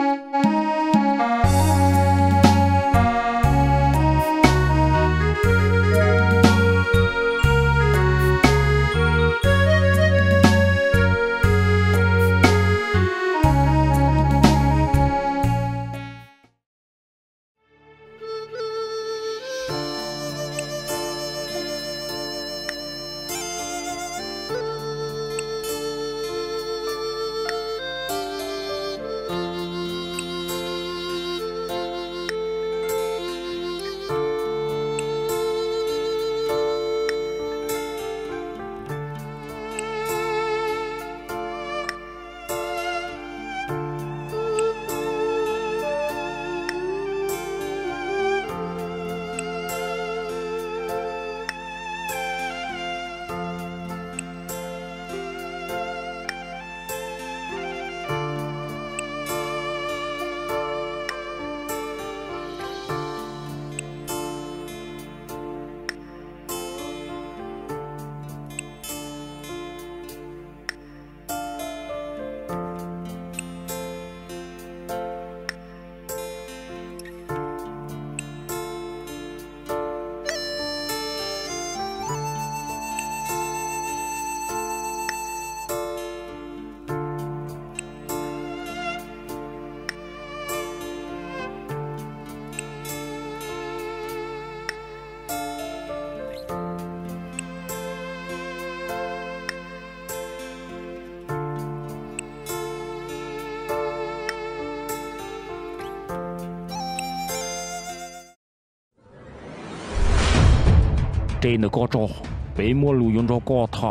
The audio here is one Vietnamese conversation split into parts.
Trên được có trò, bé mua lùi yon cho có thà.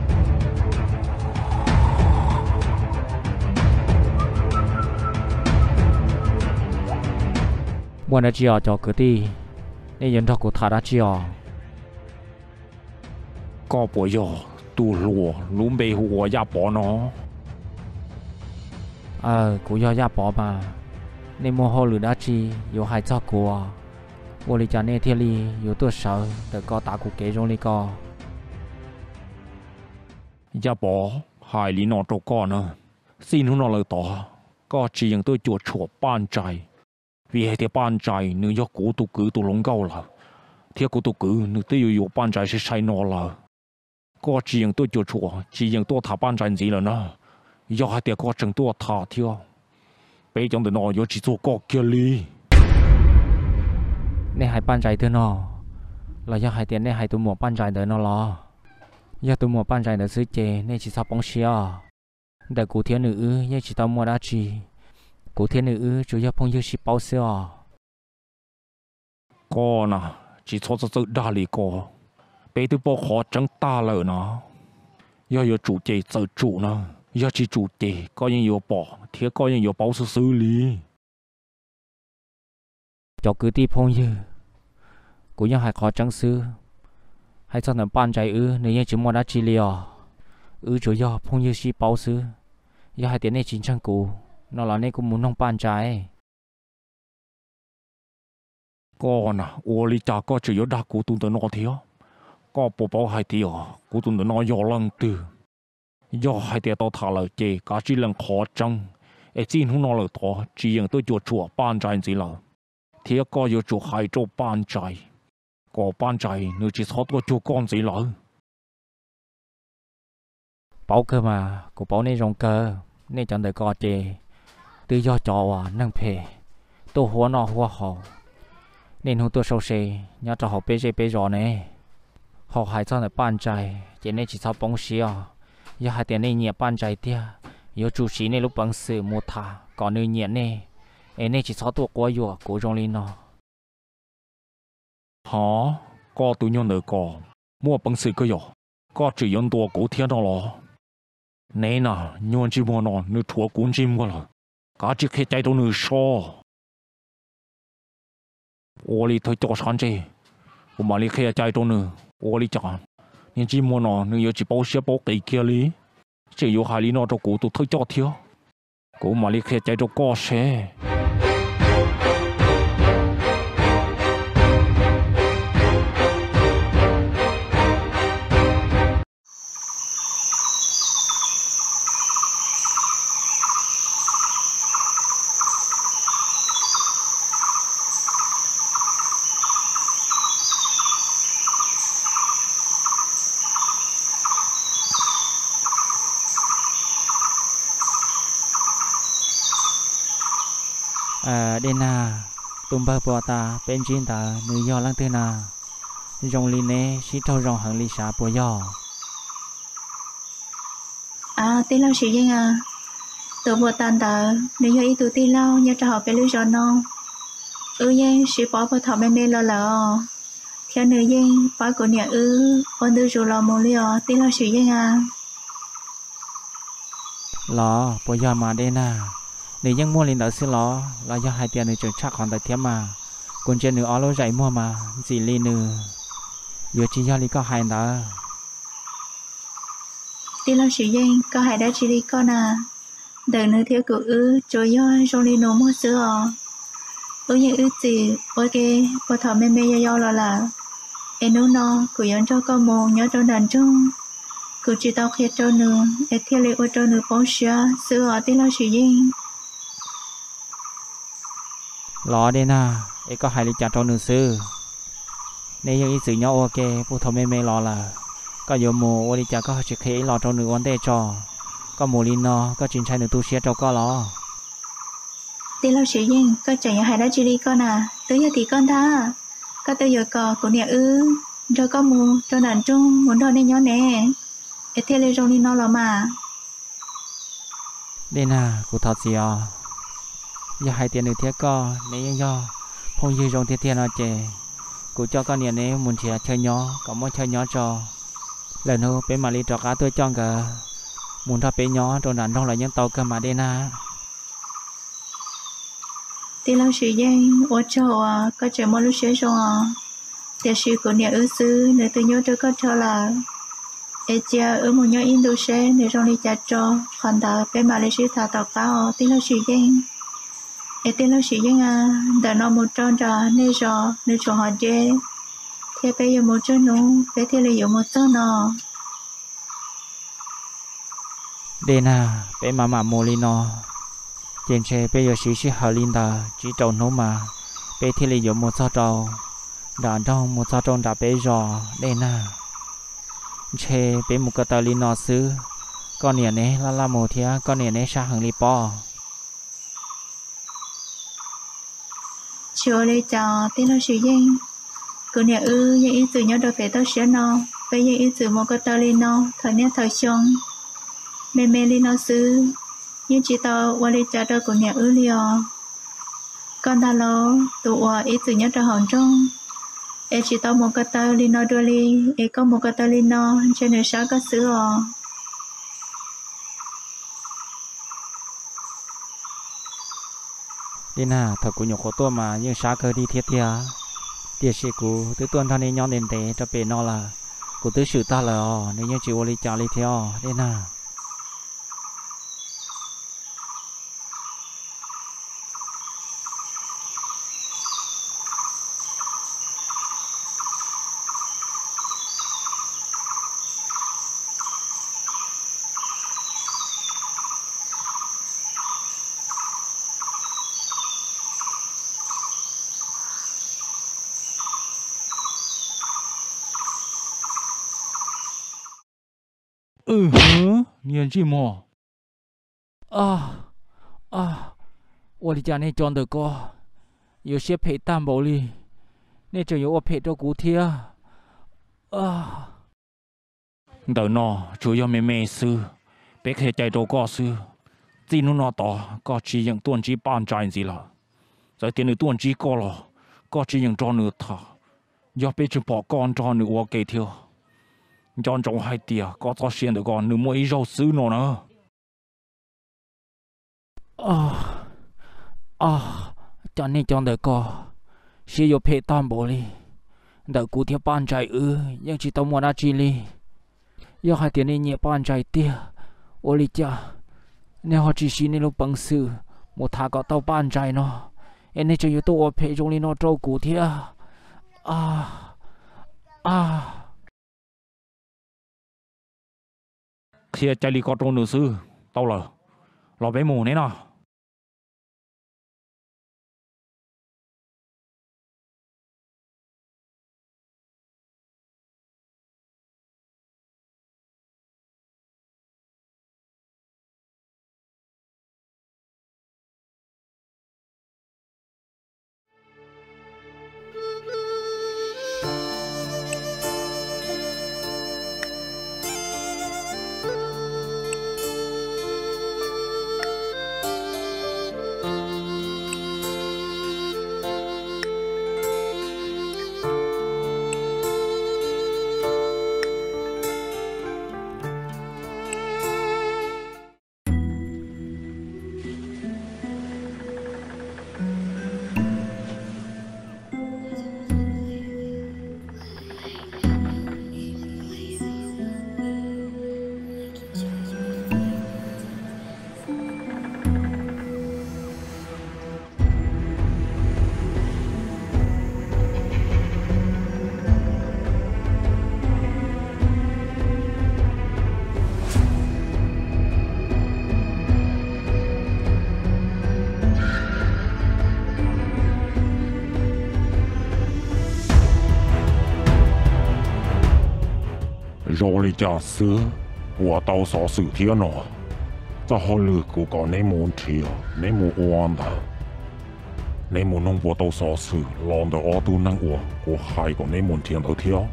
Buồn đã chiều cho cứ đi, nên yon cho cô thà đã chiều. Có bộ giờ, tu lùa, lùm bê hùa ya bỏ nó. Cô ya bỏ mà, nên mua hồ lửa đã chi, yo hai cho cô. Vô lý cho nên thiên lý yếu tố sợ để có tạ cuộc kế trong lý có. Ya bỏ, hai lý nó trô con nữa. Xin hôn nó lời tỏ, có chỉ những tôi chuột chuột ban trái. Vì hệ thế ban trái nếu do cố tụ cử tụ lông gâu là. Thế cố tụ cử nếu tôi yếu ban trái sẽ sai nó là. Có chỉ những tôi chuột chuột, chỉ những tôi thả ban trái gì là nó. Do hai thế có chẳng tôi thả theo. Bây giờ nó yếu chỉ做có kia lý. Nên hai ban trái thứ nó là do hai tiền nên hai tụi mua ban trái thứ nó lo. Do tụi mua ban trái thứ xứ chế nên chỉ sao bóng xia. Để cụ thiên nữ nhưng chỉ tao mua đã chi. Cụ thiên nữ chủ yếu phong yêu xí bao xia. Có nè, chỉ cho sự đa lý có. Bây tụi bỏ khó chẳng ta lỡ nó. Do yếu chủ chế tự chủ nè. Do chỉ chủ chế có những yếu bỏ, thế có những yếu bao xử lý. Cho cứ đi phong như cũng như hai khó trắng sư hay sao nằm ban trái nếu như chỉ mua đã chi liều chủ do phong như si bao sư do hai tiếng này chính trang cụ nó là nên cũng muốn nông ban trái có nè ô lý cha có chỉ có đa cụ tụi nó thiếu có bộ bao hai tiếng cụ tụi nó do lăng từ do hai tiếng tao thả lời chê cả chỉ lần khó trắng ấy xin không nói lời to chỉ những tôi chuột chuột ban trái gì là thì có yêu chủ hai chỗ ban trái, có ban trái nếu chỉ sót có chỗ con gì lỡ. Bảo cơ mà, cô bảo nên rong cơ, nên chẳng được có chê. Tự do cho năng phê, tôi hóa nó hóa họ. Nên hôm tôi sâu xê, nhớ cho họ bê rõ nè. Họ hai cho này ban trái, chỉ nên chỉ sao bóng xìa. Giờ hai tiền này nhẹ ban trái tia, yêu chủ sĩ này lúc bằng sự một thả, còn nơi nhẹ nè. Em này chỉ sáu tuổi quá rồi, cố trong linh nó. Hả? Có tụi nhau nữa có. Mua bằng sự cơ rồi. Có chỉ用多古天到了。你呐，用只么呢？你托古只么了？家只可以带到你说。我哩推做山子，我嘛哩可以带到你。我哩讲，你只么呢？你有只包些包给kia哩，只有海里那做古都推做条，我嘛哩可以带到高些。 Đây na tụm bơ bò ta bên trên ta nữ do lăng tư na rong li nè xí thâu rong hàng li xả bò do tí lao sử dụng tụ bộ tàn tờ nữ do ý tụ tí lao nhớ cho họ bé lưu cho nó yên sử bỏ bộ thọ bên bên lo lỡ theo nữ yên bỏ của nhà ôn tư dù lò mù liò tí lao sử dụng lò bò do mà đây na nữ dân mua lên đỡ xí lò là do hai tiền nữ trường chắc còn tại thiếm mà còn trên nữ ó lối dậy mua mà gì li nữ giờ chỉ do li có hai đó tí lao sử dụng có hai đã chỉ đi con đợi nữ thiếu của rồi do trong đi nấu mua sữa như gì ok bộ thọ bên bên do là em nấu no của dân cho con mồ nhớ trong đàn trung của chị tao khi cho nữ em theo lệ cho nữ bó sữa tí lao sử dụng lò đây na ấy có hai li chả cho nữ sư nếu như ý sự nhau ok bộ thọ mê mê lò là có nhiều mùa đi chả có chỉ khi lò cho nữ vấn đề cho có mùa li no có chuyện trai nữ tu sửa cho có lò tí lao sử dụng có chẳng hai đã chỉ đi con tới giờ thì con ta có tới giờ cò của nhà rồi có mù cho đàn trung muốn đón nên nhớ nè để theo lên trong đi nó là mà đây na cụ thật gì giờ hai tiền nữ thiết co nếu do phong dư trong thiết tiền nó chè cụ cho con nhà này muốn chia chơi nhỏ có muốn chơi nhỏ cho lần nữa bên mà đi trò cá tôi cho cả muốn thắp bên nhỏ trong đàn trong là những tàu cơ mà đây na tí lao sử dụng ở chỗ có trẻ mua lúc xế rồi để sử của nhà sư để tôi nhớ cho có cho là chia một nhóm Indonesia để trong đi chặt cho còn đó bên mà lấy sử thảo tàu cá tí lao sử dụng tí lao sử dụng để nó một tròn trò nơi chỗ họ dê thế bây giờ một chỗ nó bây giờ là một chỗ nó đây na bên mà molino trên xe bây giờ sĩ hờ linh ta chỉ trâu nó mà bây thì lấy một sao trâu đàn trong một sao trâu đã bây giờ đây na xe bên một cái tờ linh nó xứ con nhà này là một thia con nhà này sang hàng li po chiều đây cho tí lao sử dụng của nhà những ý từ nhớ được phải tao sẽ nó bây giờ ý từ một cái tờ linh nó thời nhớ thời xong mê mê linh nó xứ nhưng chỉ tao qua đi trả đời của nhà liò con ta lo tụ ý từ nhớ cho hòn trong em chỉ tao một cái tờ linh nó đưa đi em có một cái tờ linh nó trên nửa sáng có sữa đây na thật của nhục khổ tua mà nhưng sáng cơ đi thiết tiệt sĩ của tứ tuần thằng này nhon đền tế cho bề nó là của tứ sử ta là nếu như chịu đi trả đi theo đây na niên chi mò 我的家那装的歌，有些配担保哩，那就有我配着骨贴 đợi nó chủ yếu mẹ sư bé khi chạy đồ có sư chỉ nó tỏ có chỉ những tuần chỉ ban trái gì là rồi tiền tuần chỉ có là có chỉ những tròn nữa thà do bé chỉ bỏ con tròn nữa qua kề theo tròn trong hai tia có cho xuyên được con nữa mỗi rau sư nó nữa cho nên trong đời có sẽ có配担保哩，đợi骨贴ban trái nhưng chỉ tao muốn ăn chi哩，要还点你捏ban trái tia，我哩家，你好只是你路本事，冇他个到ban trái nó，你就要到我配中哩那做骨贴 khi chạy đi có tròn nữa sư tao là bé mù này nào rồi đi trả xưa của tao xóa sự thiên nó cho họ lừa của con nên muốn thiệt nên muốn oan đó nên muốn nông của tao xóa sự lòng đó ở tu năng của hai con nên muốn thiệt đâu theo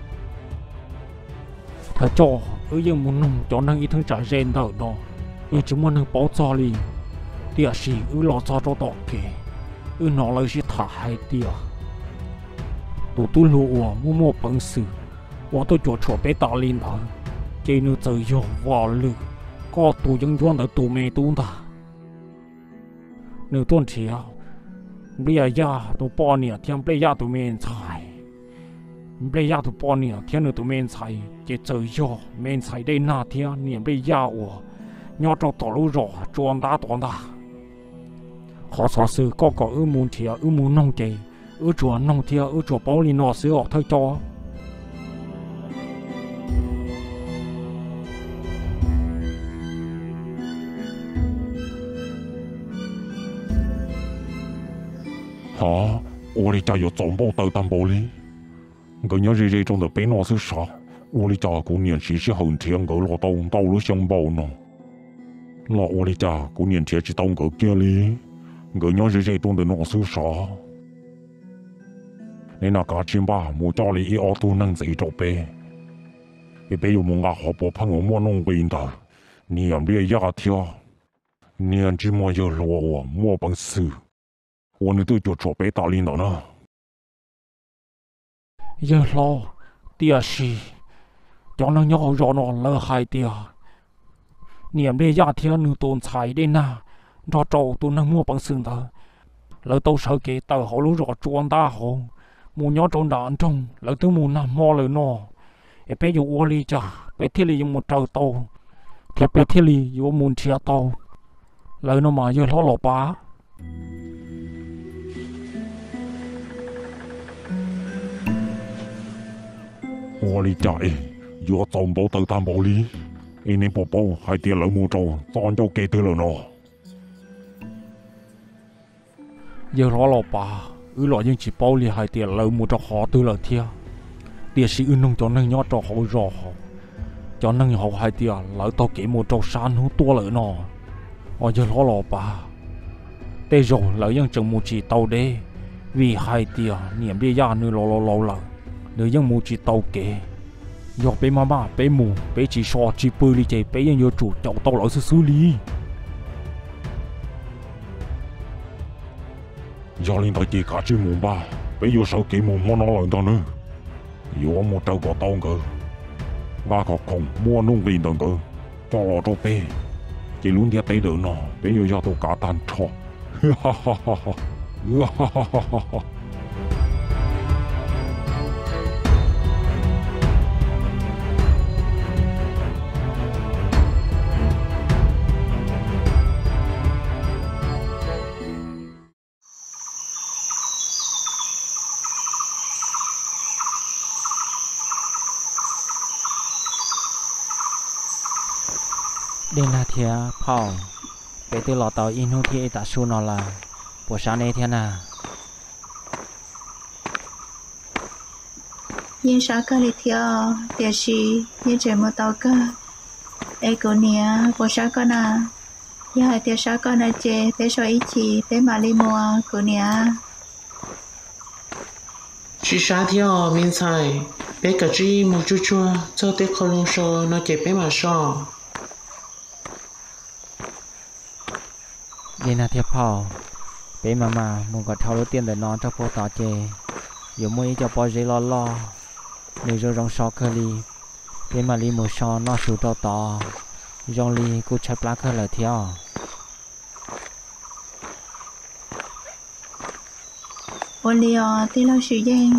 thật cho dương muốn nông cho năng ý thương trả rèn thở đó nhưng chúng muốn nông bảo cho li địa sĩ lo cho tọt kì nó lấy sẽ thả hai địa tu lụa mua bằng sự我都做错被打脸他，这nu只有话了，个都应装的都没懂的。你懂条，不要呀都半年天不要都没菜，不要都半年天你都没菜，这只有没菜的那天你不要我，要找道路绕装大装大。好啥事个个二门条二门弄的，二做弄条二做包里拿时候太多。 hả ô đi cha有总部到淡薄哩，佢有日日中的俾我是啥？我哋家嗰年时是很天个落到了相报呢，那我哋家嗰年前是当个嘅哩，佢有日日中的我是啥？你那家钱吧，冇家里一奥都能自己做呗，你别有冇牙好波喷我冇弄病的，你也别压跳，你也只冇有落我冇本事。我呢都就做被打领导呢。 giờ lo tia si cho nó nhỏ rõ nó lỡ hai tia niệm để gia thiên nữ tồn tại đây na rõ trâu tôi năng mua bằng xương thở lỡ tôi sợ kỹ tờ họ lú rõ chuan ta hồ mua nhỏ trộn đạn trong lỡ tôi mua nằm mò lỡ nó để bé dù ô li cha bé thiết li dùng một trâu tàu thì bé thiết li dùng một chia tàu lỡ nó mà giờ lo lọ bá 我理解，如果做唔到對擔保呢，你寶寶係啲兩冇做，賺咗幾多了呢 ？giờ lo lọ bà, lo những chỉ bao li hai tiền lâu mua cho họ từ lời thia, tiền sĩ nông cho nông nhót cho họ rõ, cho nông họ hai tiền lỡ tao kỹ mua cho san hú tua lỡ nọ, giờ lo lọ bà, tê rồi lỡ những chừng mua chỉ tàu đê, vì hai tiền niệm đi ra nơi lo lỡ. Nếu những mù chỉ tàu kể, do bé mama bé mù bé chỉ so chỉ bơi đi chơi bé những chủ chậu tàu lỡ xử lý. Do lên tới chỉ cả chỉ mù ba, bé vô sau kỹ mù món nó lần đó nữa. Vô một trâu có tàu cơ, ba có cùng mua nông viên đó cơ, cho lo cho bé. Chỉ luôn đi tới được nó, bé vô cho tôi cả tan trò. Ha ha ha ha, ha ha ha ha ha. เดนาเทียพ่อไปตัวหล่อต่ออินหูที่ตาชูนอลาปวดชาเนเทียนา yên sáng cơ lịch theo tiệt sĩ yên trời mưa tàu cơ ai cố nia bộ sáng cơ na yên hai tiệt sáng cơ na chê bé soi ít chỉ bé mà li mua cố nia chỉ sáng theo miếng菜bé cả chỉ một chút chua cho tiết khâu lông sò nó chè bé mà sò เดนาเทียพ่อไปมามึงก็เท่ารถเตียนแต่นอนเจ้าพ่อต่อเจอยู่มือจะปล่อยใจล้อในโรงซอเคอรีเป็นมาลีมือซอนอสูต่อโรงลีกูใช้ปลาเคอเลยเที่ยว ôn liò tí lo sử danh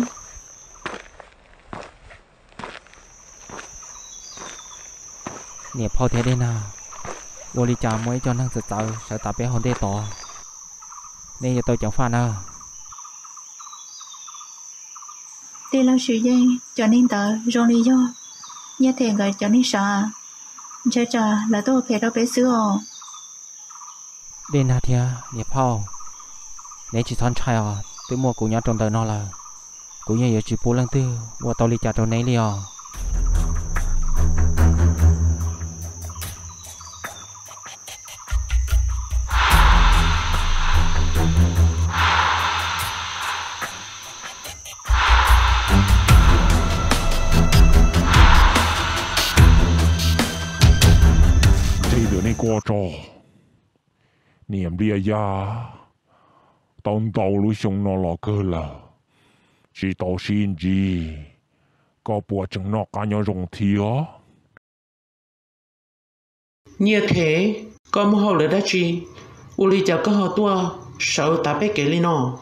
เนี่ยพ่อเทได้นาโอลิจามวยcho năng sự tạo sợ tạo bé hồn tê tỏ nên giờ tôi chẳng pha nào tí lo sử danh cho nên tờ rong lý do nhớ thèn gọi cho nên sợ chờ là tôi phải đâu bé xưa đến na thiaเนี่ยพ่อเนี่ยchỉ thon trai à tôi mua của nhà trong đời nó là của nhà giờ chỉ 4 lần tư và tôi đi chặt trong này liền mua cho niệm bia ya tông tàu lũ sông nó là cơ là chỉ tàu xin gì có bùa chẳng nó cá nhau rồng thiếu như thế có một hồ lửa đã chi u li chào có hồ tua sợ ta bé kể li nó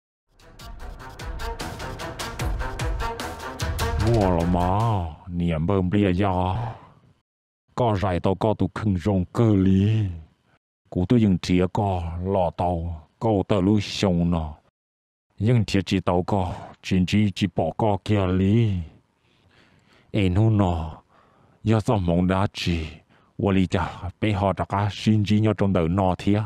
mua là mà niệm bơm bia ya có rải tàu có tụ khưng rồng cơ lý cú tôi dừng chia có lò tàu câu tờ lũ sông nó nhưng thiệt chỉ tàu có chỉ bỏ có kia lý em nó giờ sao mong đã chỉ 我理解背後大家先知有種頭腦鐵，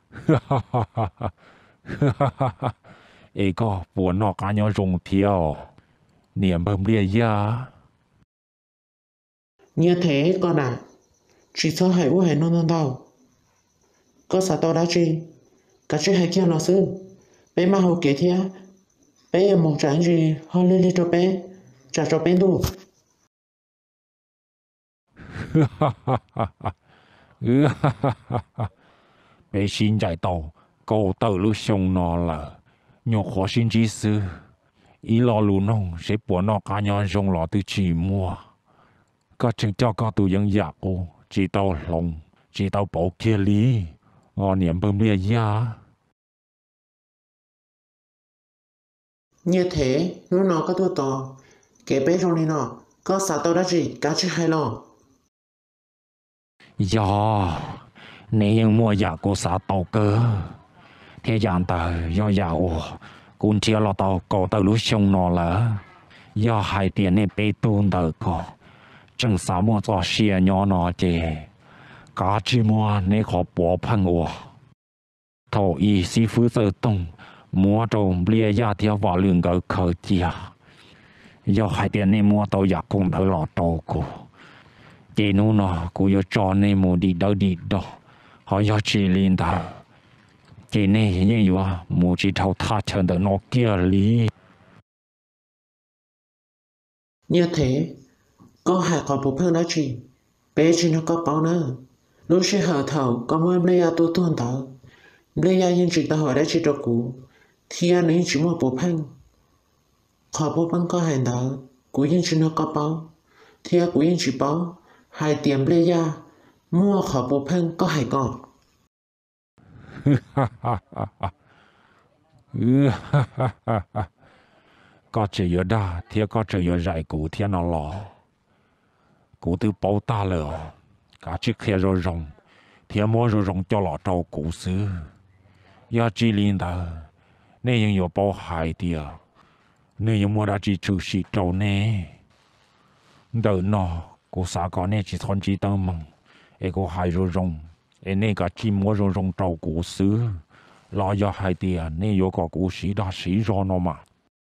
一個本腦間有種條，niệm bơm bia ya. Như thế con ạ, chỉ cho hãy u hãy non non đâu. Có sao tao đã chi, cả chị hãy kia nó sư, bé mà hậu kế thia, bé em mong chẳng gì, họ lên lên cho bé, trả cho bé đủ. Bé xin giải tàu, câu tàu lúc xong nó là nhọc khó xin chỉ sư. Ý lo lù nông sẽ bỏ nó cá nhân rong lọ từ chỉ mua. Có chừng cho có tụ dân giả cô, chỉ tàu lòng, chỉ tàu bảo kia lý. Ngọ niệm bơm bia ya. Như thế, lúc nó có tụ tò, kể bé rong đi nó, có sao tao đã gì, cả chứ hay lo. Dạ, nếu mua giả cô xã tàu cơ. Thế dạng tờ, do giả ồ, cũng chia lo tàu cổ tàu lúc xong nó là. Do hai tiền này bê tôn tờ cổ. Chẳng sao mua cho xìa nhỏ nó chê. Cả chỉ mua nếu khó bỏ phăng ồ. Thổ y sĩ phứ sơ tông, mua trông bia giá theo vào lương gỡ khởi chìa. Do hai tiền này mua tàu giả cùng tờ lọ tàu cổ. Chị nó cũng có cho nên một đi đâu họ có chỉ lên đó chị này như vậy một chỉ thâu tha chân được nó kia lý như thế có hai con bố phương đã chỉ bé chỉ nó có bao nữa lúc sẽ hở thầu có mới lấy tu tuần thở lấy những chuyện ta hỏi đã chỉ cho cũ thì anh ấy chỉ một bố phương họ bố phương có hành đó của những chuyện nó có bao thì của những chuyện bao hai tiệm lê gia mua khỏi bộ phận có hai con. Có chỉ ở đó thì có chỉ ở giải cụ thì nó lọ cụ từ bao ta lờ cả chiếc xe rồi rồng thì mua rồi rồng cho lọ trâu cụ sư giờ chỉ liên đó nên những bao hai tiệt nên những mua đã chỉ trừ sĩ trâu nè đợi nó cô xã có nè chỉ thon chỉ tao mong, cô hai rồi rong, nè cả chỉ mua rồi rong trâu cổ xứ, lo cho hai tiền nè có cả cổ sĩ đã sĩ rồi nó mà.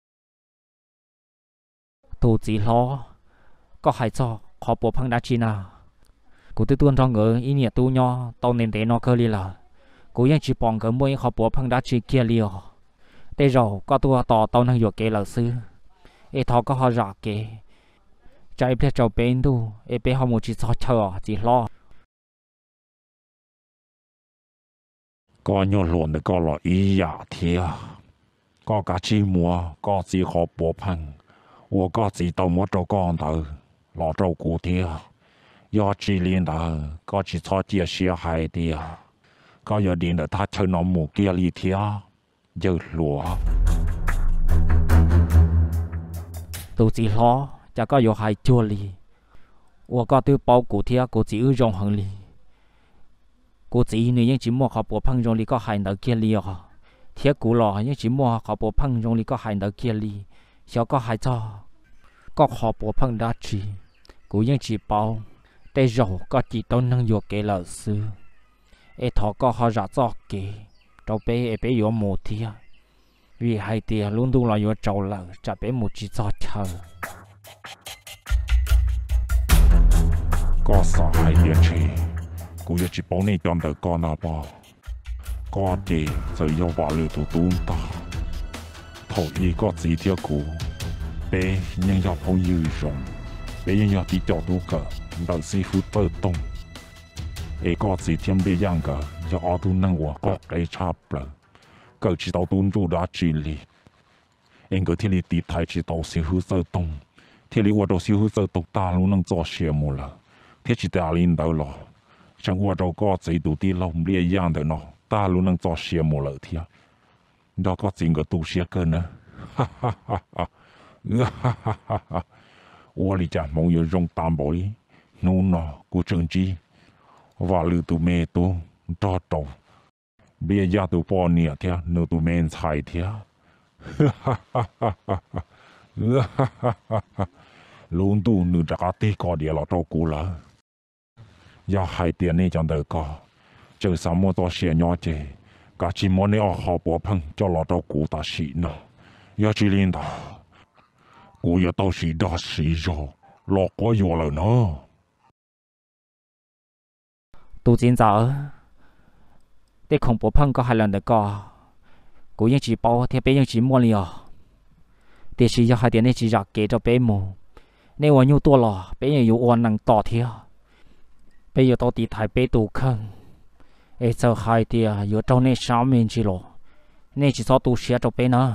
Tôi chỉ lo, có hai cho khó bộ phăng đã chi nào, cô tự tuân trong người ý nghĩa tu nho, tao nên để nó cơ li là, côยังchỉ bằng cái mỗi khó bộ phăng đã chi kia liều, để rồi có tôi tao năngយកគេlà sư, thọ có họ rõ kế. Trái biết cho bên tu, bé họ một chỉ cho chờ chỉ lo. Có nhiều luôn được có là ý giả thiệt, có cả chỉ mua, có chỉ khó bỏ phăng, tôi có chỉ tao mua cho con tao, lo cho cụ thiệt, do chỉ liên đó, có chỉ cho chia sẻ hai thiệt, có giờ điện được ta chơi nó một kia li thiệt, giờ lúa. Tôi chỉ lo. Chả có有hai chua li, 我个对包古贴古只有用行li，古只你因只摸下部碰用你个係能見li啊，貼古咯因只摸下部碰用你個係能見li，小個係做個下部碰得住，古因只包，但肉個只都能用嘅老師，頭個學日做嘅，就俾有冇貼，vì hai tia luôn luôn là有做啦，就俾冇只做錯。 có sao hai địa chỉ, cũng chỉ bảo này chọn được con nào bao, có gì rồi yêu vào lửa tụ tụ ta, thầu gì có gì theo cũ, bé nhưng yêu phong yêu rộng, bé nhưng yêu đi chọn đủ cả, đào sư phụ tơ tông, ê có gì thêm bây giờ cả giờ ở tu năng của có cái chắp rồi cậu chỉ tao tuân chủ đã chỉ lý anh cái thiên lý tỷ thái chỉ tao siêu hữu sơ tung thiên lý 我都siêu hữu sơ tung ta luôn năng做项目了天气大领导了像我这个制度的老不一样的呢ta luôn năng 做项目了天đó có gì cái tu sĩ cơ nữa ha ha ha ha ha ha ha ha 我里家没有用担保的努呢古政治 và lưu tụ mê tụ cho trâu bây giờ tụ bỏ nhẹ thế nếu tụ mê xài thế luôn tụ nữ trả tê có địa là trâu cũ là giờ hai tiền này chẳng được có chờ sao mua to xe nhỏ chứ cả chỉ muốn này ở họ bỏ phăng cho là trâu cũ ta xí nó giờ chỉ liên đó cũ giờ tao xí đó xí rồi lọ có vô rồi nó tu chiến giờ để không bỏ phăng có hai lần được có cố những chỉ bao thì bé những chỉ mua liền để chỉ cho hai tiền này chỉ giặc kế cho bé mù nếu mà nhiều tua lò bé nhiều oan năng tỏ theo bây giờ tao đi thay bé tu khăn ấy giờ hai tiền giờ trong này sáu mươi chỉ lò nên chỉ sao tu sửa cho bé nữa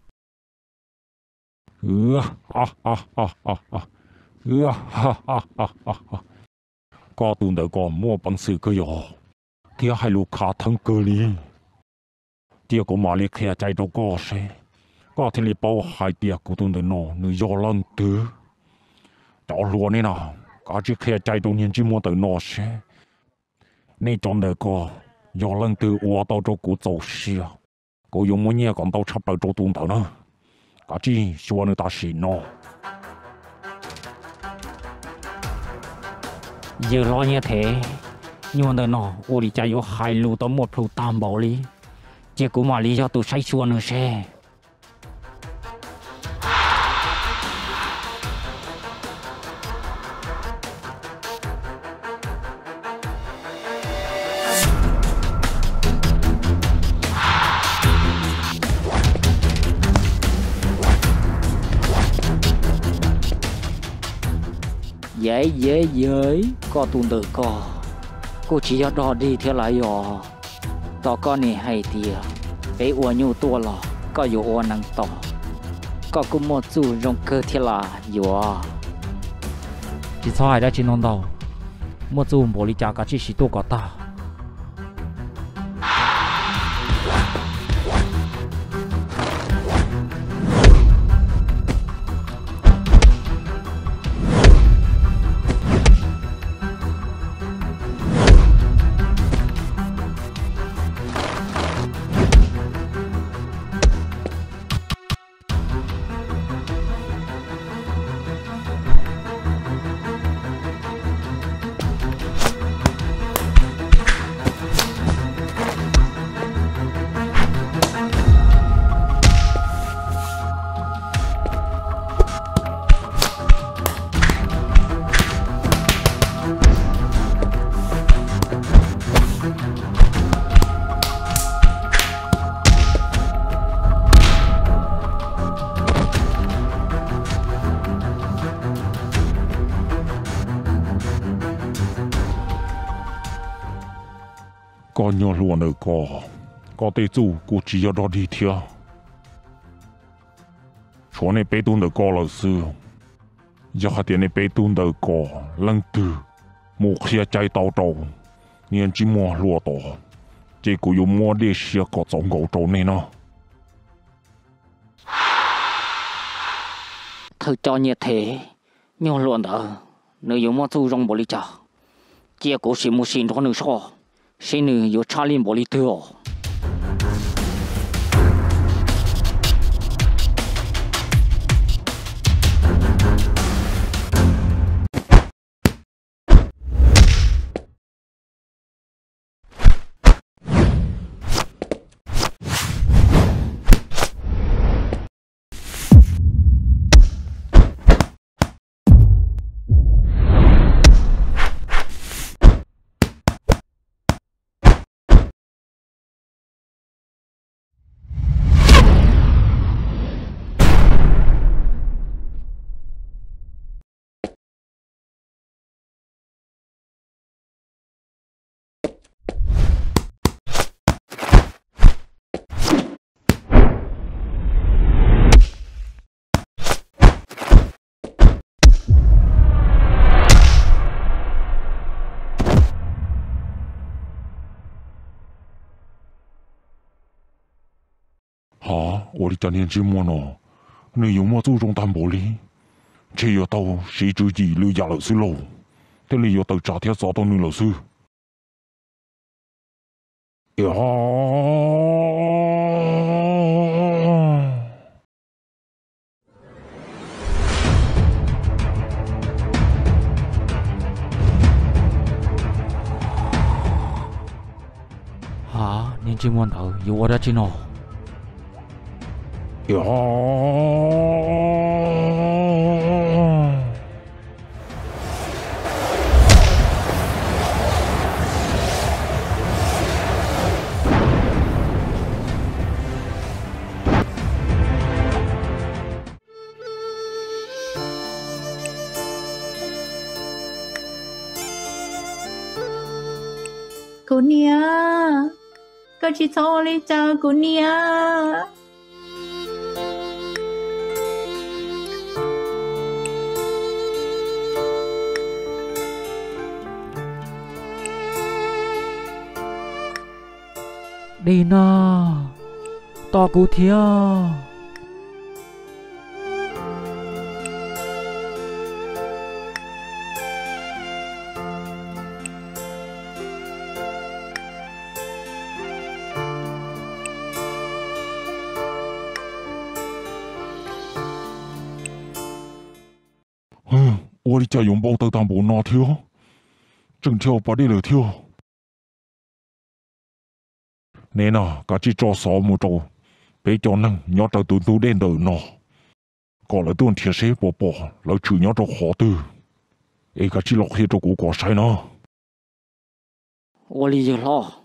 có tuần đầu có mua bằng sự cơ yo thì hai lũ khá thằng cơ li tiếc có mà liệt khe chạy đâu có xe có thể li bao hai tiếc của tuần đầu nó nữ do lần thứ đó luôn này nào có chiếc khe chạy đâu nhìn chỉ mua từ nó xe nên chọn đầu có do lần thứ qua tàu cho cụ走xe cụ dùng mua nhẹ còn tàu chấp đầu cho tuần đầu nữa có chỉ xua nữa ta xí nó giờ lo như thế nhưng mà nó ô đi chạy vô hai lũ tao một phụ tam bảo lý chỉ cũng mà lý do tụi say xua nữa xe dễ có tuần tự có cô chỉ cho đó đi theo lại rồi tao có này hay tiệt bé uốn nhiều tua lò cóอยู่uốn năng tỏ có cũng một chú rong cơ theo làอยู่chỉ sao ai đã chỉ nông đâu một chú bỏ đi trả cả chỉ sĩ tu có ta có nhiều luôn ở có tê chủ cụ chỉ cho đó đi theo chỗ này bé tuần đầu có là sư giờ hai tiền này bé tuần đầu có lần từ một xe chạy tàu trâu nên chỉ mua lúa to chỉ cụ dùng mua để xe có giống gấu trâu này nó thử cho như thế nhiều luôn đó nếu dùng mua chú rong bỏ đi trả chỉ có sự mua xin đó nữa sao xin nữa有差零玻璃头。 好，我的家年纪末呢，你有么注重担保哩？这要到谁自己留下老师喽？这里要到查贴找到你老师。呀！ hả nên chỉ muốn thở yêu ở đó chứ nó 呀！ Cô nia, cô chỉ cho lấy chào cô nia. đi na to cú thia 我的家用包得担保拿条，正条把你了条。nè nè, cả chỉ cho sáu một trâu, bé cho năng nhớ tao tụi tôi đen đời nọ, còn lại tuần thiệt sẽ bỏ lại chịu nhớ cho khó tư, ấy cả chỉ lọc hết cho của quả sai nọ. 我理解了。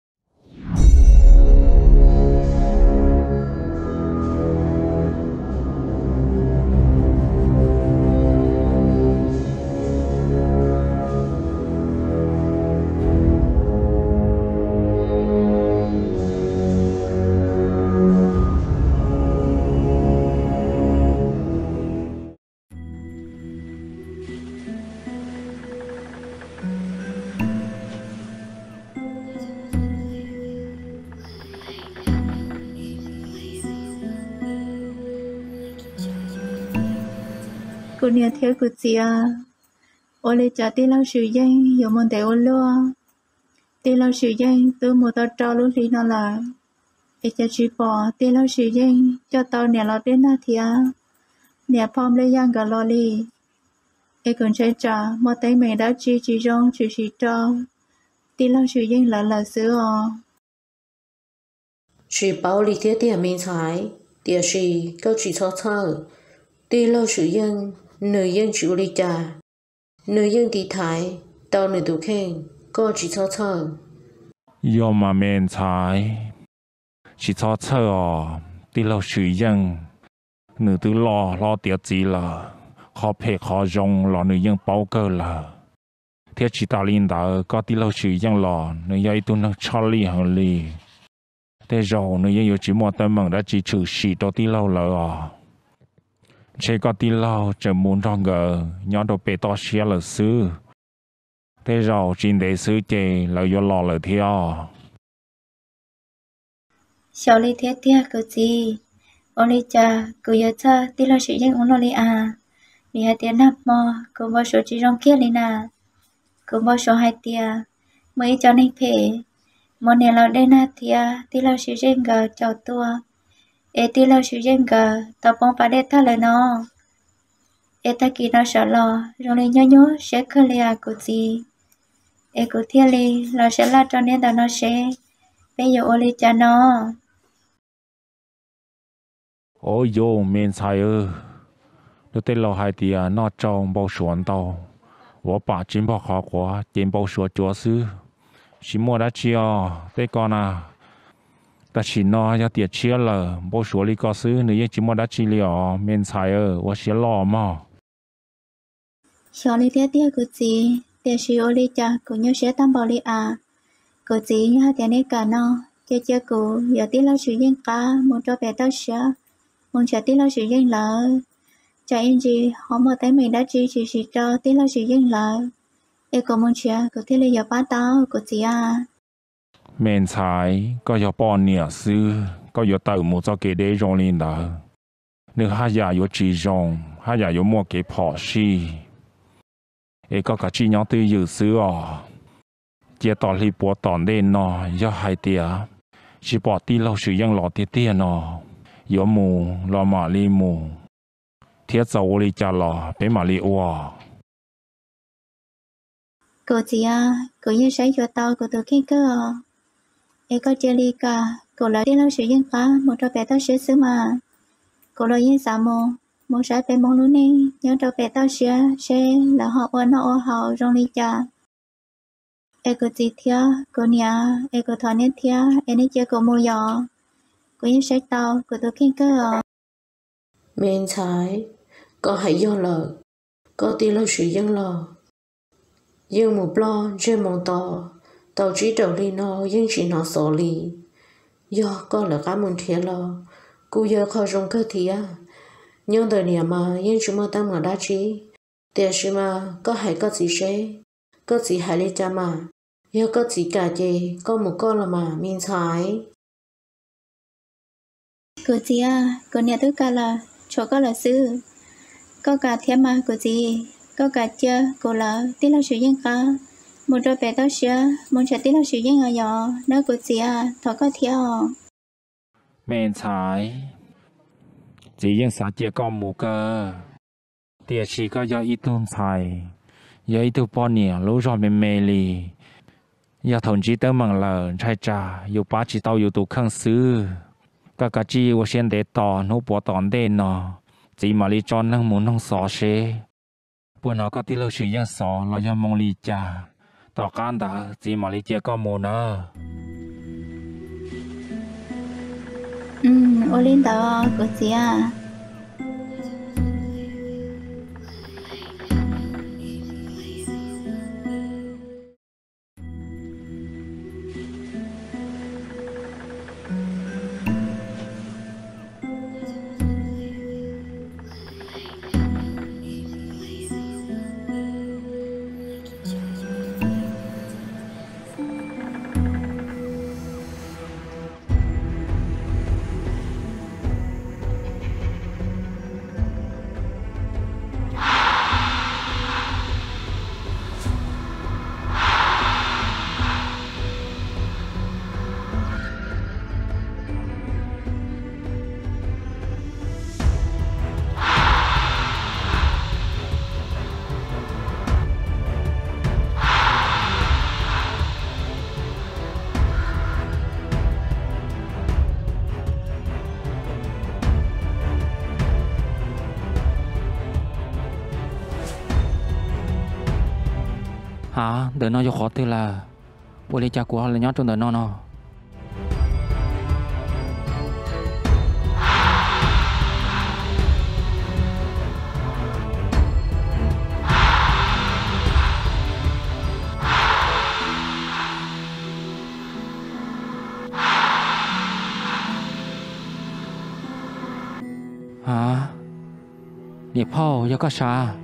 Cô nia theo cô chia, ô lấy trả tiền lao sử danh,有问题ô lo, tiền lao sử danh tôi một tao trao lúc đi nó là, để cho chị bỏ tiền lao sử danh cho tao nè lo đến na thia, nè phong lấy giang cả lo li, em còn chơi trả, một tay mẹ đã chỉ rong chỉ trao, tiền lao sử danh là sữa. Chỉ bảo lý thiết tiền mình trái, tiền chỉ câu chỉ cho thơ, tiền lâu sử dân, nữ dân chịu lý trả, nữ dân tí thái, tao nữ tụ khen, câu chỉ cho thơ. Yêu mà men trái, chỉ cho thơ đi lâu sử dân, nữ tư lo tiệt gì là, khó phê khó rong lo nữ dân bao cơ là. Thế chỉ ta linh đạo có đi lâu sử dân lo, nữ dân tu năng cho lý hơn lý. Thế rồi nữ dân yêu chỉ một tâm mong đã chỉ trừ sĩ đó đi lâu là. Chế có tí lâu chờ muốn cho ngờ nhớ đồ bê to xế là sư. Thế rồi chính để sư chê là vô lò là theo. Sao lý thiết tia cô gì? Ô lý cha, cô nhớ cha tí lâu sử danh ổn lo lý à. Lý hai tia nạp mò, cô bao số chỉ rong kia lý nà. Cô bao số hai tia, mới cho nên phê. Mô nè lâu đê nà tia, tí lâu sử danh gờ chào tua. Ê tí lâu sử danh gờ, tao bóng bà đê ta lời nó. Ê ta kỳ nó sợ lò, rồi lý nhớ sẽ khơi lì à cô gì. Ê cô thiên lì, lo sẽ là cho nên tao nó sẽ. Bây giờ ô lì cha nó. Ôi dô men trái ơ. Nếu tên lâu hai tia nó trong bao xuân tao. Wo bà chính bảo khó quá, chính bảo xuân chúa sư. Chỉ mua đã chia, thế con à. Ta chỉ nói cho tiệt chia là bao xuân lý có sư, nếu chỉ mua đã chia liỏ, men trái ơ, wo sẽ lò mà. Sao lì thiết tia cô gì? Tia sư ô lì cha, cô nhớ sẽ tâm bảo lì à. Cô gì nhá tia này cả nó. Chia cô, giờ tí lâu sử danh cả, muốn cho bé tao sẽ. Muốn cho tí lâu sử danh lỡ. Chả yên gì, họ mở tay mình đã chỉ cho tí lâu sử danh lỡ. Ê cô muốn chia, cô thiết lì giờ bá tao, cô gì à. Men trái, có giờ bỏ nịa sư, có yếu tàu một cho cái đế rong lên đó nếu hai nhà yếu chỉ rong hai nhà yếu mua cái phỏ xì ấy có cả chi nhau từ dự xứ chia tỏ li bộ tòn đen nó do hai tia chỉ bỏ ti lâu sử dụng lọ tia tia nó yếu mù lọ mà li mù thiết dầu li cha lọ bé mà li ua cô chị à cô như sáng cho tao cô tự khen cơ ấy có chơi li cả cô lại đi lâu sử dụng cả một trò bé tao sửa xứ mà cô lo yên sao một trái bé mong luôn nè nhớ trò bé tao sửa sẽ là họ ôn họ trong li cha ấy cô chị thia cô nhà ấy cô thọ nét thia ấy nét chơi cô mua giò cô như sáng tao cô tự khen cơ mình trái có hãy do lợ có tí lâu sử dụng lợ dương một lo trên mong tàu tàu chỉ đầu đi nó nhưng chỉ nó sổ lì do có là cá môn thiệt lo cô giờ khó dùng cơ thía nhưng đời nhà mà nhưng chúng mà tâm ở đa trí tiền chỉ mà có hay có gì sẽ có gì hay đi cha mà giờ có gì cả gì có một con là mà mình trái cô chị à cô nhà tôi cả là chỗ có là sư có cả thiên mà cô chị có cả chưa cô là tí là sử dụng cả một đôi bé tao sửa một trái tí là sử dụng ở nhỏ nếu cô chị à thọ có theo mẹ trái chỉ những xã chia con mù cơ tiền chỉ có do ít tuôn xài do ít tu bao nhiêu lúa rồi mê lì do thằng chỉ tới mằng lờ trai trà yêu ba chỉ tao yêu tu khang sư các cái chi của sen để tỏ nó bỏ tòn đen nó chỉ mà li cho năng muốn năng xỏ xe bữa nó có tí lâu sử dụng xỏ là do mong li trà tỏ can đã chỉ mà li chia con mù nữa ô lên đó cô chị à hả đợi nó cho khó từ là bố lấy cha của là nhót trong đợi nó hả điệpพ่อ do có xa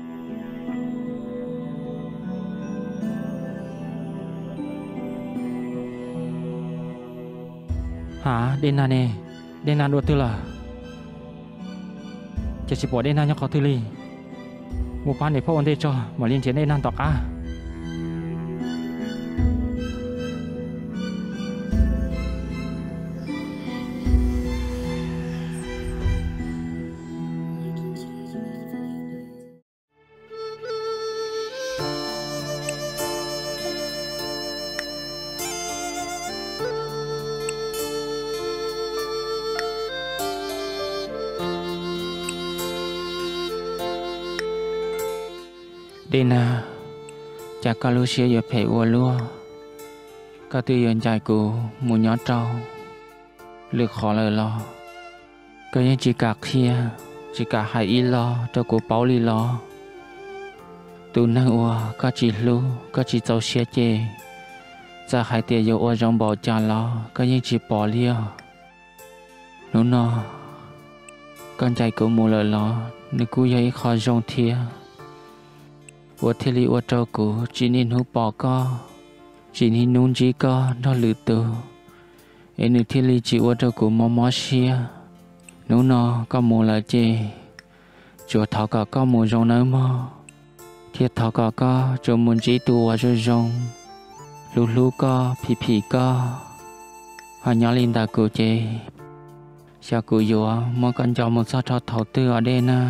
hả đến nè đến nè đuổi từ là chỉ bỏ đến nè nhóc khó từ li một pan đểพ่อ ổn định cho mà liên chiến đến nè tọt á đến nè chắc có lúc xưa giờ phải uo lúa có tư yên chạy cụ muốn nhớ trâu lực khó lời lo có những chỉ cả kia chỉ cả hai ý lo cho cụ bảo lý lo tu năng uo có chỉ lu có chỉ trâu xe chê ra hai tiền yêu uo trong bỏ cha lo có những chỉ bỏ liêu nó nó con chạy cụ mua lời lo nếu cụ dây khó trong thia uo thế li uo trâu cụ chỉ nên hú bỏ co chỉ nên nôn chỉ co nó lử từ em nữ thiên lý chịu ở đâu cũng mò xia nếu nó có mù là chê chúa thọ cả có mù rong nơi mò thiệt thọ cả có chúa muốn chỉ tua rồi rong lú lú có phì có họ nhỏ linh ta cụ chê sao cụ dùa mà con cho một sao cho thầu tư ở đây nè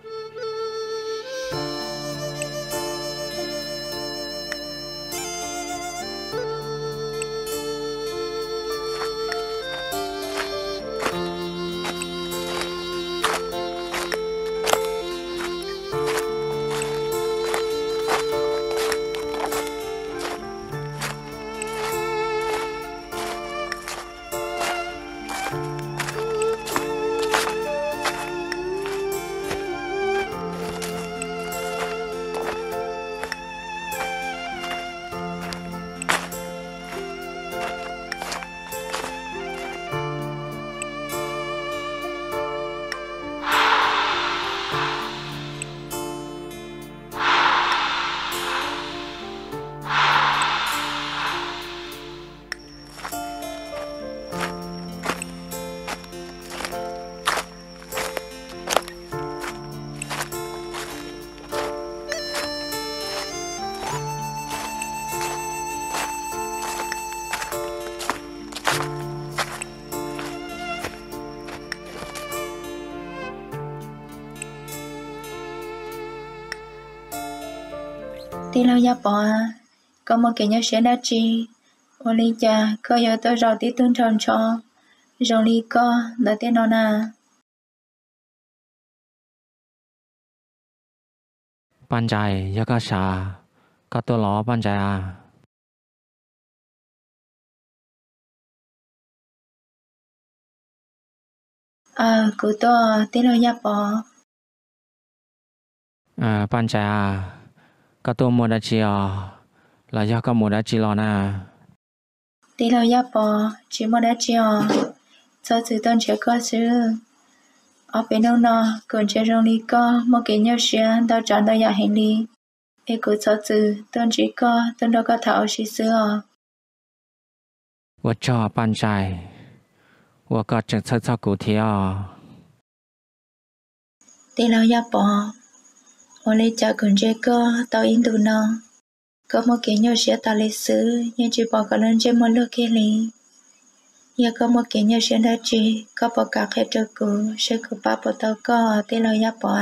đi lâu ya bỏ có một cái nhớ sẽ đã chi ô lý cha có giờ tôi rồi tí tuân tròn cho rồi lý có đợi tên nó nè ban trái ya có xả có tôi lo ban trái à cứ tôi tí lâu ya bỏ ban trái à có tôi mua đã chi à là do có mua đã chi lo nè tí lâu ya bỏ chỉ một đã chi cho sự tôn chỉ có sự ở bên đâu nó còn chỉ trong lý có một cái nhớ sẽ đào chọn đào ya hành lý em cứ cho sự tôn chỉ có tôn đâu có thảo sĩ xưa 我叫ban trái我个整车照顾贴啊 tí lâu ya bỏ ô lý cha còn chỉ có tao in tụ nó có một cái nhớ sẽ tạo lịch sử nhưng chỉ bỏ cả lần trên một lượt kia lý giờ có một cái nhớ sẽ đã chỉ có bỏ cả hết trâu cũ sẽ có ba bộ tao có tí lâu ya bỏ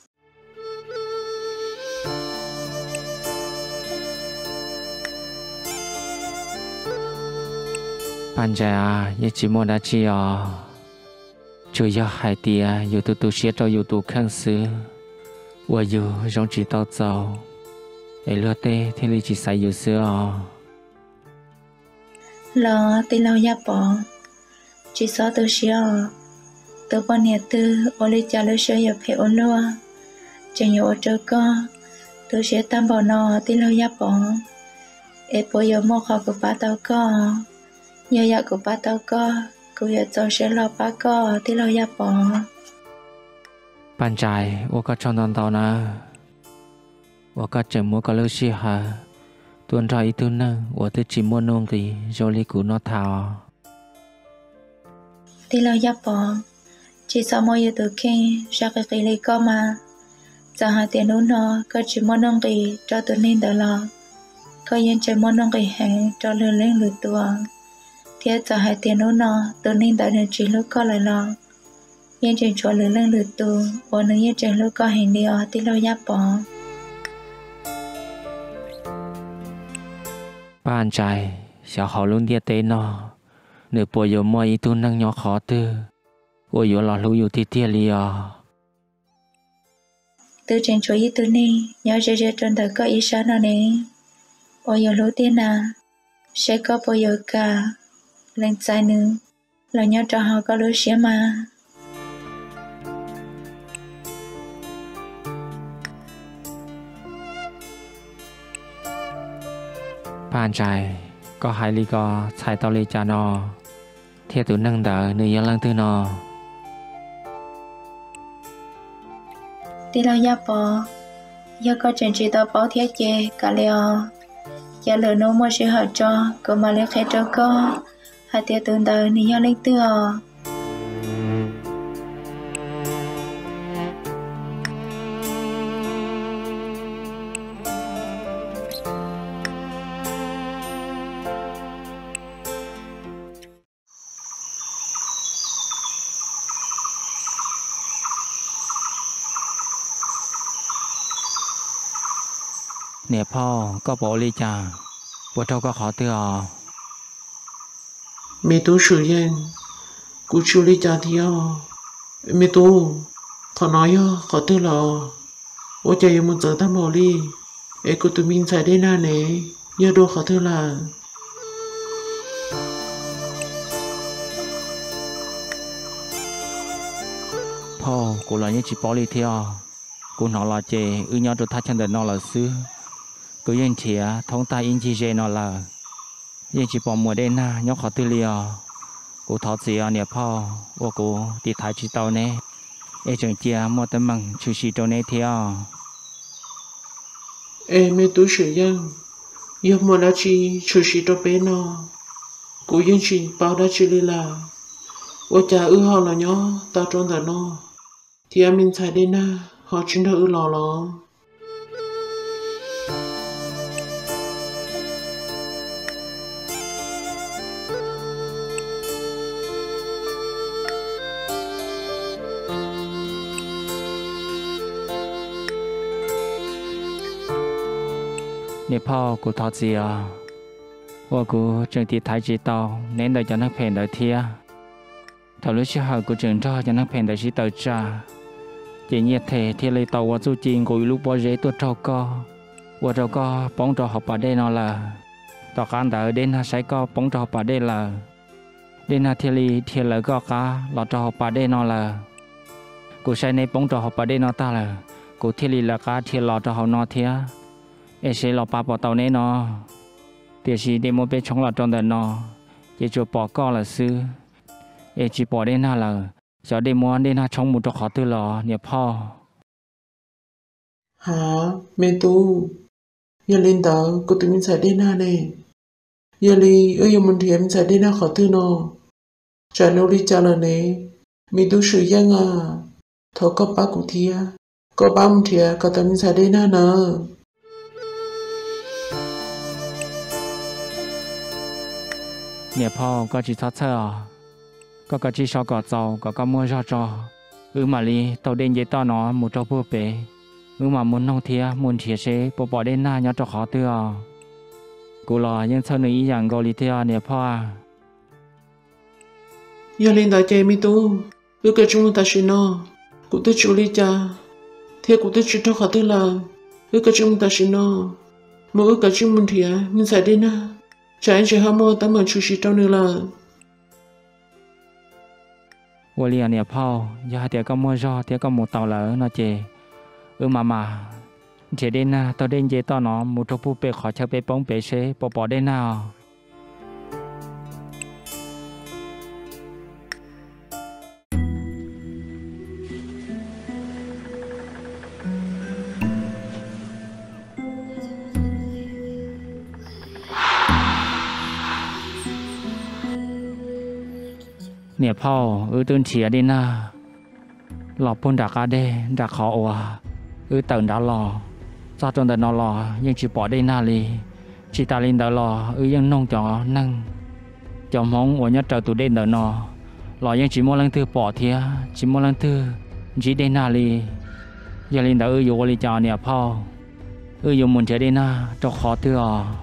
ban trái à ye chỉ mua đã chi à chủ yếu hai tia yêu tu sẽ cho yêu tu khang sư 我有让知道走，哎，落地天里只晒有事哦。 lo tí lâu ya bỏ chỉ sợ tôi xíu tôi bao nhiêu tư ô lý cha lưu xíu nhập hệ ôn lúa chẳng nhiều trâu co tôi sẽ tam bảo nó tí lâu ya bỏ em bây giờ mua khó của ba tao co nhờ ya của ba tao co cô giờ tôi sẽ lo ba co tí lâu ya bỏ 班trái 我个常常到呢，我个整么个流血哈，tuần ra ít tuần nữa, 我的只muốn弄thì rồi lấy củ nó thảo. Tí lâu ya bỏ chỉ sau mỗi giờ từ khi ra cái lấy co mà giờ hai tiền nấu nó có chỉ muốn nông kỳ cho tụi nên đỡ lo có yên chỉ muốn nông kỳ hẹn cho lừa lên lừa tua thế giờ hai tiền nấu nó tụi nên đỡ được chỉ lúc có lại lo yên chỉ cho lừa lên lừa tua và nếu yên chỉ lúc có hẹn đi ở tí lâu ya bỏ Bạn trai小好luôn địa tế nó nếu bộ yếu mọi ý tu năng nhỏ khó tư bộ yếu lọ lưu yếu thì tiết lý à từ trên chỗ ý tư này nhớ dễ dễ trên đời có ý sáng nào này bộ yếu lưu tiên à sẽ có bộ yếu cả lên trái nữa là nhớ cho họ có lưu xế mà bạn trai có hai lý có chạy tao lý cha nó theo tụi năng đỡ nữ yếu lăng tư nó tí lâu ya bỏ giờ có chuyện chỉ tao bảo thiết chế cả liều giờ lỡ nấu mua sẽ hợp cho có mà lấy khai cho có hai tia tuần đời nè do lên tưa nèพ่อก็บอกเลยจ้าว่าเจ้าก็ขอเตือ mẹ tôi sử dụng cú chú lý cha thì mẹ tôi khó nói khó tư lò ô chạy một giờ ta bỏ đi ê cô tụi mình xài đến nè nhớ đồ khó tư là พ่อกูเลยยังจีบอลีเที่ยวกูนอนละเจย้อนตัวท่าฉันเดินนอนละซื้อกูยังเฉียท้องตายอินจีเจนอนละยังจีบอมัวได้หน้ายกขอตื้อเลียวกูทอดเสียเนี่ยพ่อว่ากูตีถ่ายจีเตาเนี่ยเอจังเจียมัวแต่มังชูชีตัวเนี่ยเที่ยว ê mẹ tôi sử dụng yêu một là chi chủ sĩ cho bé nó cú yên chỉ bảo đã chỉ là ô cha họ là nhó tao trong đời nó thì em mình xài đến họ chính là lò เนี่ยพ่อกูทอดเสียว่ากูจึงตีท้ายจีเตาเน้นแต่จะนักเพลงแต่เทียถ้ารู้ชื่อหากูจึงรอจะนักเพลงแต่ชีเตาจ้าเจเนียเทเทียเลยเตาว่าจู่จีนกูลูกบอเรตัวเจ้าก็ว่าเจ้าก็ป้องเจ้าหอบปาได้นอนละต่อการแต่เด่นหาใช้ก็ป้องเจ้าหอบปาได้ละเด่นหาเทียลีเทียเลยก็กาหลอดเจ้าหอบปาได้นอนละกูใช้ในป้องเจ้าหอบปาได้นอนตาละกูเทียลีละกาเทียหลอดเจ้าหอบนอนเทียเอเชลปาปอเตาเนนอเตียชีเดโมเปชงหลอดจงเดนอเจจูปอก็ละซื้อเอจีปอได้น่าละจะเดโมได้น่าชงมุดขอตื้อหลอเนี่ยพ่อ hả mẹ tôi giờ lên tàu cô tụi mình xài đến này giờ đi ở giờ mình thì em xài đến khó tư nó trả nô đi trả lời này mẹ tôi sử dụng thọ có ba cụ thia có ba mình thia có tụi mình xài đến nè เนี่ยพ่อก็จีทัดเธอก็จีชอกอดเจ้าก็มัวจอมาลีเตาเด่นเยต้อนอหมูเจ้าผู้เป๋มามุนน้องเทียมุนเทียเชปอได้หน้ายอดจะขอเตือกูรอยังเธอหนึ่งอย่างเกาหลีเทียเนี่ยพ่อ giờ lên tàu chạy mẹ tôi cứ cái chúng ta xin nó cụ tôi chú lý cha thế cụ tôi chỉ cho khó tư là cứ cái chúng ta xin nó mỗi cái chúng mình thia mình xài đến trái chỉ ham mua tấm mà chú sĩ trong nữa là 我เรียนเนี่ยพ่อยาเดี๋ยวก็มัวรอเดี๋ยวก็หมูเต่าแล้วนะเจมาเจเด่นนะตอนเด่นเจตอนน้องหมูทุบผู้เปขอเชไปป้องเปเชปอได้น่าเนี่ยพ่อตื่นเฉียดินะหลอกปุ่นดักอาเดดักขออัวตื่นดาหล่อซาจนแต่นอนหล่อยังจีปอได้หน้าลีจีตาลินเดอหล่อยังนงจอนั่งจอมห้องอัวยัดเจอตัวเด่นเดอนอหล่อยังจีมัวลังตือปอเทียจีมัวลังตือจีได้หน้าลียังลินเดออยู่วลิจาเนี่ยพ่ออยู่มุนเฉยได้หน้าจะขอเตือ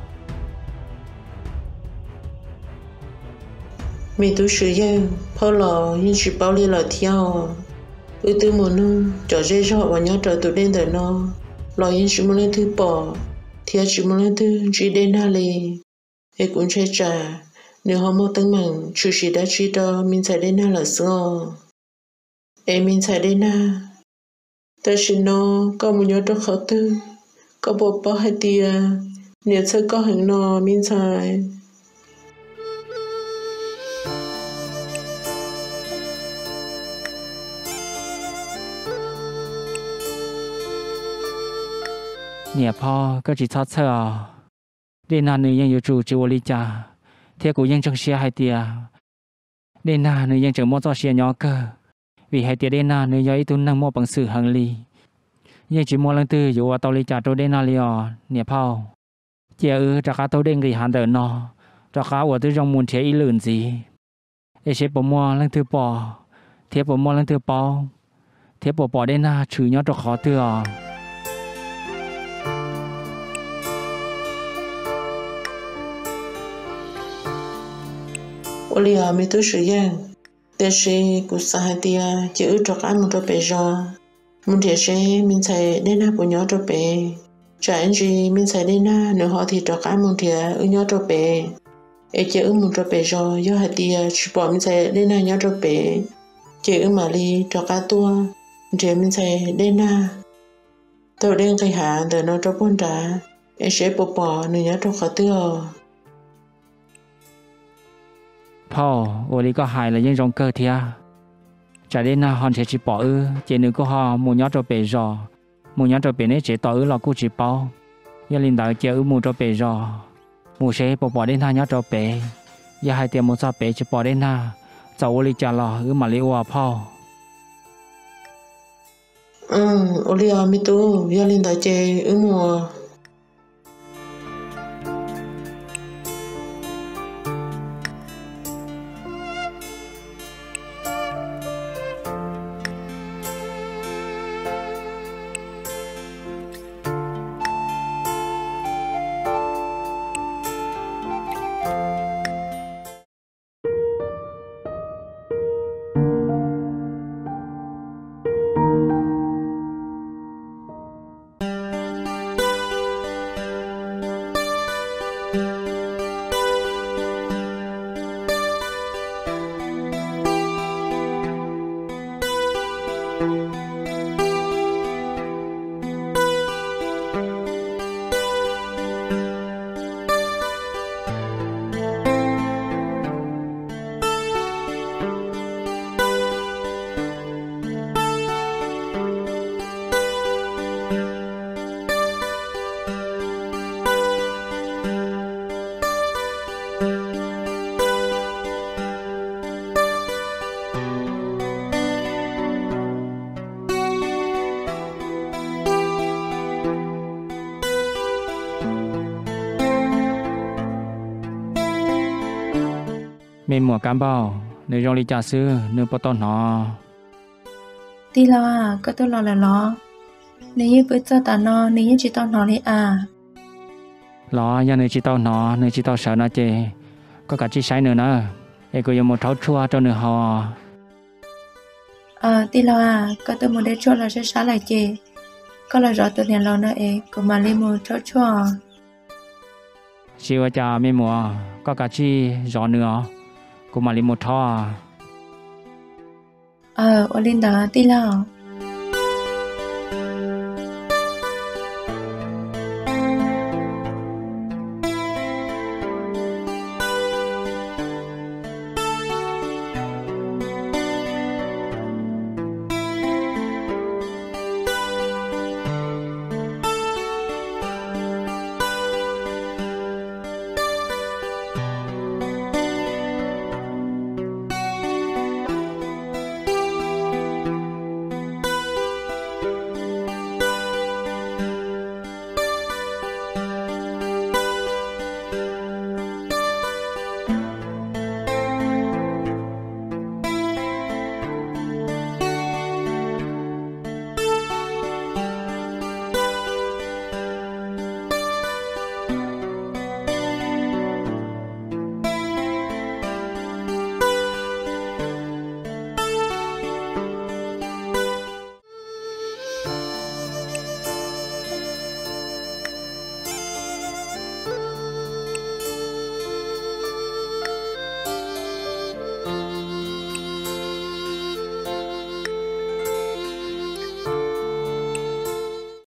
mẹ tôi sử dụng phao lò nhưng chỉ bao li lò theo từ một năm trở dây rõ và nhớ trở tụi đen đời nó lò nhưng chỉ một lần thứ bỏ theo chỉ một lần thứ chỉ đen ha lì ấy cũng chơi trả nếu họ mua tăng mảng chủ sĩ đã chỉ cho mình xài đen ha là sao ấy mình xài đen ha ta chỉ nó có một nhớ trong khó tư có bộ bao hai tia nếu sẽ có hàng nó mình xài เนี่ยพ่อก็จีทอดเธอเดนานนึงยังอยู่จู่จิวลิจา thế cũng yên trong xe hai tia đến na nơi yên chẳng mua cho xe nhỏ cơ vì hai tia đến na nơi giờ ít năng mua bằng sự hàng ly yên chỉ mua lần tư dù tao lấy trả tôi đến na liò nè phao chia trả cá tôi đến thì hàng đời nó trả cá của tôi trong muốn chế ý lươn gì để sẽ bỏ mua lần tư bỏ thế bỏ mua lần tư bỏ thế bỏ đến na trừ nhỏ cho khó tư Olia mi tu sử dụng để sẽ cụ sa hai tia chữ cho cái một đôi bể rồi muốn để sẽ mình sẽ đến na của nhỏ cho bể trả anh gì mình sẽ đến na nếu họ thì cho cái một thì ở nhỏ cho bể ấy chữ một đôi bể rồi do hai tia chỉ bỏ mình sẽ đến na nhỏ cho bể chữ mà đi cho cái tua để mình sẽ đến na tôi đang cái hạ để nó cho bốn trả ấy sẽ bỏ nữa nhỏ cho khó tiêu พ่อวันนี้ก็หายแล้วยังรองเกิดเทียจะได้น่าฮอนเชจิปอเจนึกก็ฮอมูยอตัวเปรอมูยอตัวเปรเนี่ยเจต่อเรากูจิปอยาลินดาเจมูตัวเปรอมูเชปอได้น่ายอตัวเปรยาให้เตียมูซาเปจิปอได้น่าจะวันนี้จะรอมาลิว่าพ่อโอเลียมิตูยาลินดาเจมัว mình mua cám bao nơi trong ly trà sữa nơi bắt tao nó đi lo à có tôi lo là lo nếu như bữa giờ ta nó nếu như chỉ tao nó đi à lo nhà nơi chỉ tao nó nơi chỉ tao sợ nó chê có cả chỉ sai nữa nè em có một tháo chua cho nữa họ đi lo à có tôi muốn để chua là sẽ xả lại chê có là rõ tôi nhà lo nữa ấy có mà lấy một tháo chua chiều cha mình mua có cả chỉ rõ nữa cũng mà lấy một tháo ở Linda đi lo